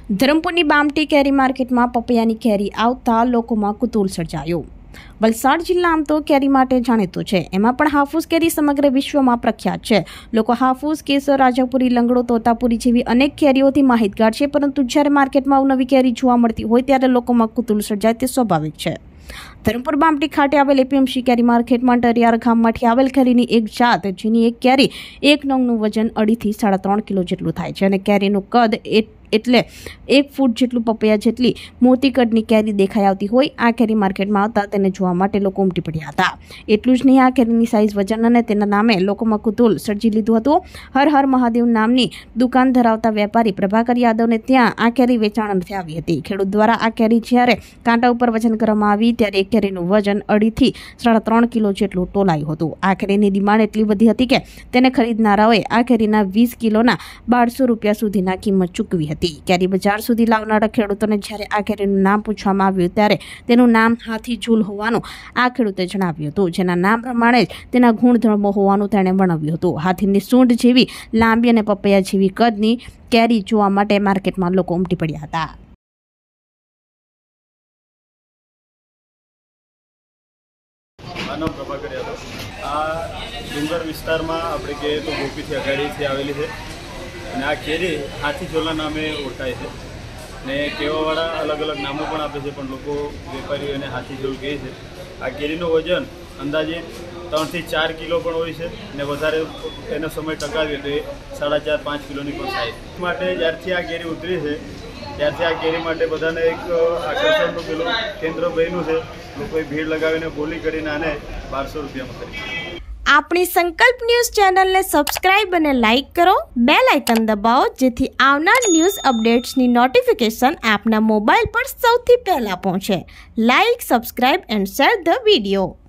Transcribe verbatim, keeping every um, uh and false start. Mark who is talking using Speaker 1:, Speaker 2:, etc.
Speaker 1: ધરમપુરની બામટી કેરી માર્કેટમાં પપૈયાની કેરી આવતા લોકોમાં કુતૂહલ સર્જાયું। વલસાડ જિલ્લા આમ તો કેરી માટે જાણીતું છે, એમાં પણ હાફૂસ કેરી સમગ્ર વિશ્વમાં પ્રખ્યાત છે। લોકો હાફૂસ, કેસર, રાજાપુરી, લંગડો, તોતાપુરી જેવી અનેક કેરીઓથી માહિતગાર છે, પરંતુ જ્યારે માર્કેટમાં અવનવી કેરી જોવા મળતી હોય ત્યારે લોકોમાં કુતૂહલ સર્જાય તે સ્વાભાવિક છે। ધરમપુર બામટી ખાતે આવેલ એપીએમસી કેરી માર્કેટમાં ટરિયાર ગામમાંથી આવેલ કેરીની એક જાત, જેની એક કેરી એક નંગનું વજન અઢીથી સાડા ત્રણ કિલો જેટલું થાય છે અને કેરીનું કદ એટલે એક ફૂટ જેટલું પપૈયા જેટલી મોટી કદની કેરી દેખાઈ આવતી હોય આ કેરી માર્કેટમાં આવતા તેને જોવા માટે લોકો ઉમટી પડ્યા હતા। એટલું જ નહીં, આ કેરીની સાઇઝ, વજન અને તેના નામે લોકોમાં કુતૂહલ સર્જી લીધું હતું। હર હર મહાદેવ નામની દુકાન ધરાવતા વેપારી પ્રભાકર યાદવને ત્યાં આ કેરી વેચાણ અર્થે આવી હતી। ખેડૂત દ્વારા આ કેરી જ્યારે કાંટા ઉપર વજન કરવામાં આવી ત્યારે એક કેરીનું વજન અઢીથી સાડા ત્રણ કિલો જેટલું તોલાયું હતું। આ કેરીની ડિમાન્ડ એટલી વધી હતી કે તેને ખરીદનારાઓએ આ કેરીના વીસ કિલોના બારસો રૂપિયા સુધીના કિંમત ચૂકવી હતી। કેરી બજાર સુધી લાવનારા ખેડૂતોને જ્યારે આ કેરીનું નામ પૂછવામાં આવ્યું ત્યારે તેનું નામ હાથી ઝૂલ હોવાનું આ ખેડૂતે જણાવ્યું હતું, જેના નામ પ્રમાણે જ તેના ગુણધર્મો હોવાનું તેણે વર્ણવ્યું હતું। હાથીની સૂંઢ જેવી લાંબી અને પપૈયા જેવી કદની કેરી જોવા માટે માર્કેટમાં લોકો ઉમટી પડ્યા હતા।
Speaker 2: માનવ પ્રભાકર યાદવ આ ડુંગર વિસ્તારમાં આપણે કહીએ તો ગોપીથી અગાડીથી આવેલી છે અને આ કેરી હાથી ઝોલના નામે ઓળખાય છે ને કહેવાવાળા અલગ અલગ નામો પણ આપે છે, પણ લોકો વેપારીઓ એને હાથી ઝોલ કહે છે। આ કેરીનું વજન અંદાજે ત્રણથી ચાર કિલો પણ હોય છે ને વધારે એનો સમય ટકાવીએ તો એ સાડા ચાર પાંચ કિલોની પણ થાય માટે જ્યારથી આ કેરી ઉતરી છે ત્યારથી આ કેરી માટે બધાને એક આકર્ષણનું પેલું કેન્દ્ર બન્યું છે। લોકોએ ભીડ લગાવીને બોલી કરીને આને બારસો રૂપિયામાં કરી।
Speaker 1: આપણી સંકલ્પ ન્યૂઝ ચેનલને સબસ્ક્રાઇબ અને લાઇક કરો, બેલ આઇકન દબાવો જેથી આવનાર ન્યૂઝ અપડેટ્સની નોટિફિકેશન આપના મોબાઈલ પર સૌથી પહેલા પહોંચે। Like, subscribe and share the video.